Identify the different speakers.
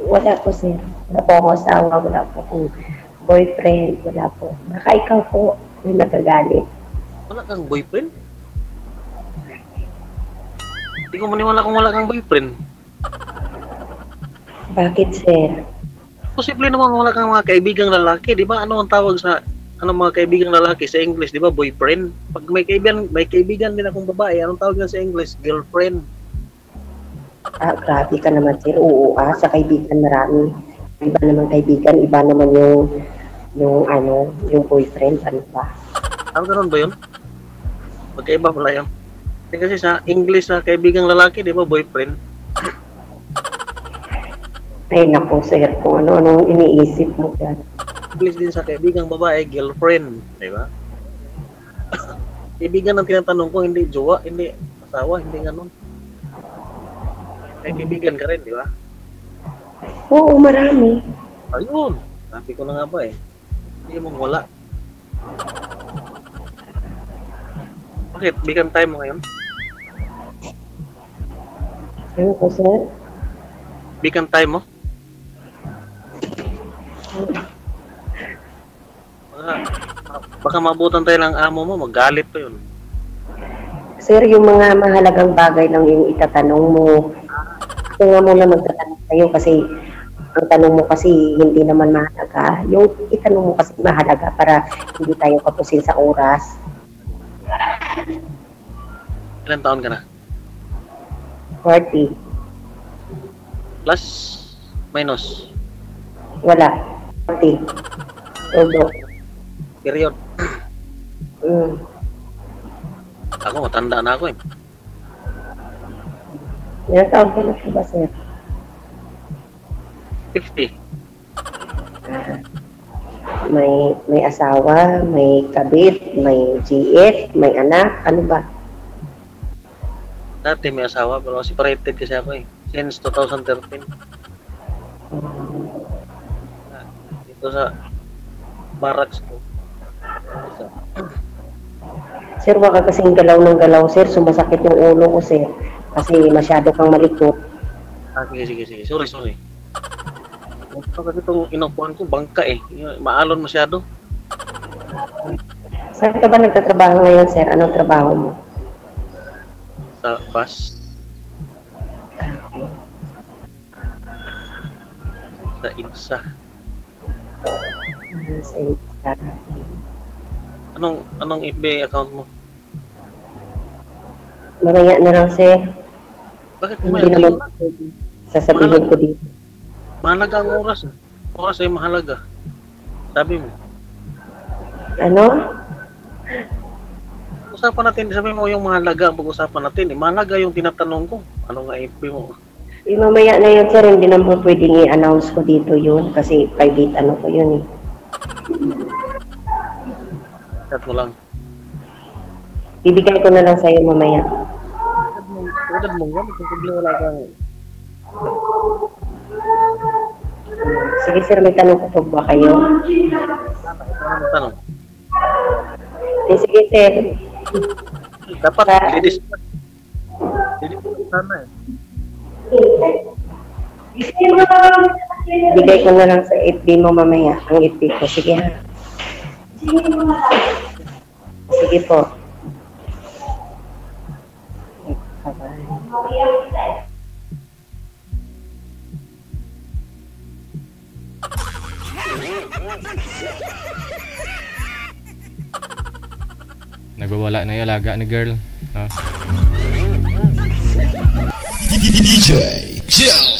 Speaker 1: Wala po, sir. Wala po akong asawa, wala po akong boyfriend, wala po. Baka ikaw po yung nagagalit.
Speaker 2: Wala kang boyfriend? Hindi ko maniwala kung wala kang boyfriend.
Speaker 1: Bakit, sir?
Speaker 2: Posible naman wala kang mga kaibigang lalaki, di ba? Ano ang tawag sa mga kaibigang lalaki sa English, di ba? Boyfriend. Pag may kaibigan din akong babae, anong tawag na sa English? Girlfriend.
Speaker 1: Grabe ka naman, sir. Oo, sa kaibigan marami. Iba naman kaibigan, iba naman yung boyfriend, ano ba?
Speaker 2: Ganun ba yun? Magkaiba pala yun. Kasi sa English na kaibigang lalaki, di ba? Boyfriend.
Speaker 1: Ay, naku, sir, kung ano-anong iniisip mo dyan.
Speaker 2: English din sa kaibigang babae, girlfriend, di ba? Kaibigan ang tinatanong ko, hindi jowa, hindi asawa, hindi ganun. May kaibigan ka rin, di ba?
Speaker 1: Oo, marami.
Speaker 2: Ayun, sabi ko na nga ba eh. Hindi mo wala. Bakit? Bigan time mo ngayon?
Speaker 1: Ano po, sir?
Speaker 2: Bigan time mo? Baka mabutan tayo ng amo mo, magalit pa yun.
Speaker 1: Sir, yung mga mahalagang bagay lang yung itatanong mo. Ako nga muna magtatanong sa'yo kasi ang tanong mo kasi hindi naman mahalaga. Yung itanong mo kasi mahalaga para hindi tayo kapusin sa oras.
Speaker 2: Ilan taon ka na?
Speaker 1: 40.
Speaker 2: Plus? Minus?
Speaker 1: Wala. 40. Todo.
Speaker 2: Period?
Speaker 1: Mm.
Speaker 2: Ako, matanda na ako eh.
Speaker 1: Ilang taon ka na po ba, sir?
Speaker 2: 50.
Speaker 1: May asawa, may kabit, may GF, may anak, ano ba?
Speaker 2: Dati may asawa, pero separated kasi ako eh. Since 2013. Dito sa barracks ko.
Speaker 1: Sir, wag ka kasing galaw ng galaw, sir. Sumasakit yung ulo ko, sir. Kasi masyado kang malikot.
Speaker 2: Sige. Sorry. Ito kasi itong inupuan ko, bangka eh. Maalon masyado.
Speaker 1: Saan ka ba nagtatrabaho ngayon, sir? Anong trabaho mo?
Speaker 2: Sa bus. Sa INSA. Anong FB account mo?
Speaker 1: Mamaya na lang, sir.
Speaker 2: Bakit
Speaker 1: Hindi naman sasabihin ko dito.
Speaker 2: Mahalaga ang oras. Oras ay mahalaga. Sabi mo.
Speaker 1: Ano?
Speaker 2: Usapan natin, sabi mo yung mahalaga ang pag-usapan natin. Mahalaga yung tinatanong ko. Ano nga FB mo?
Speaker 1: Mamaya na yun, sir. Hindi naman pwedeng i-announce ko dito yun. Kasi private ano ko yun eh.
Speaker 2: Chat mo lang.
Speaker 1: Bibigay ko na lang sa'yo mamaya.
Speaker 2: Tulad mo yan, kung wala kang...
Speaker 1: Sige, sir. May tanong ko po ba kayo?
Speaker 2: Ano tanong?
Speaker 1: Sige, sir.
Speaker 2: Dapat ladies sana eh.
Speaker 1: Bigay ko na lang sa FB mo mamaya. Ang FB ko. Sige, ha? Sige po.
Speaker 3: Nagwawala na yung alaga ni girl.
Speaker 4: DJ Joe.